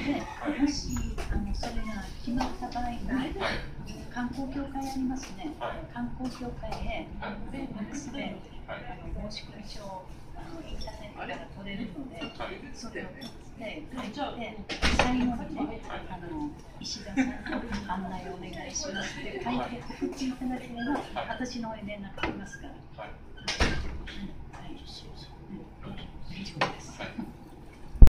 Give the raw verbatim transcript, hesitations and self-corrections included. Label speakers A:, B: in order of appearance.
A: で、もしあのそれが決まった場合に、観光協会ありますね。観光協会へファックスであの申し込み書をあのインターネットから取れるので、それを取って書いて、最後にね、あの石田さんの案内をお願いしますって書いて送っていただければ、私の方に連絡来ますから。はい、大丈夫です。